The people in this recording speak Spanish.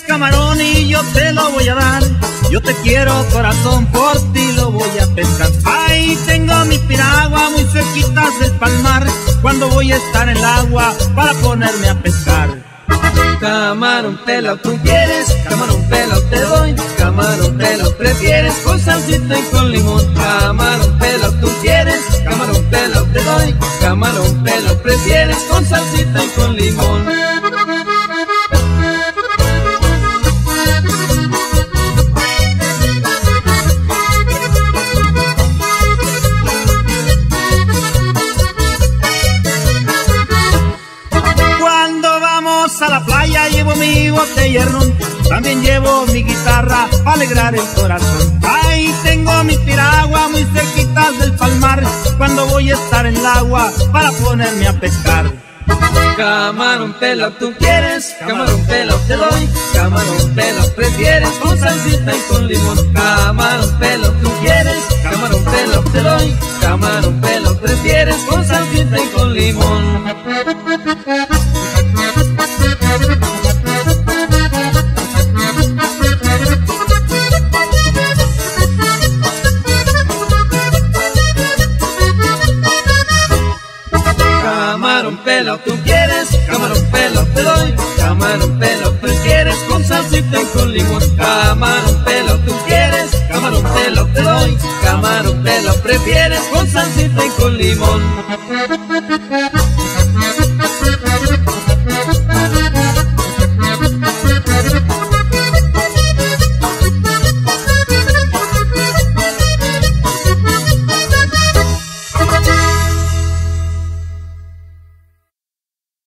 camarón y yo te lo voy a dar. Yo te quiero, corazón, por ti lo voy a pescar. Ahí tengo mi piragua muy cerquitas del palmar, cuando voy a estar en el agua para ponerme a pescar. Camarón pelao tú quieres, camarón pelao te doy. Camarón pelao prefieres, con salsita y con limón. Camarón pelao tú quieres, camarón pelao te doy. Camarón pelao prefieres, con salsita y con limón. A la playa llevo mi botella de ron, también llevo mi guitarra para alegrar el corazón. Ahí tengo mi piragua muy cerquitas del palmar, cuando voy a estar en el agua para ponerme a pescar. Camarón pelao tú quieres, camarón pelao te doy. Camarón pelao prefieres, con salsita y con limón. Camarón pelao tú quieres, camarón pelao te doy. Camarón pelao prefieres, con salsita y con limón. Camarón pelao tú quieres, camarón pelao te doy. Camarón pelao prefieres, con salsita y con limón. Camarón pelao tú quieres, camarón pelao te doy. Camarón pelao prefieres, con salsita y con limón.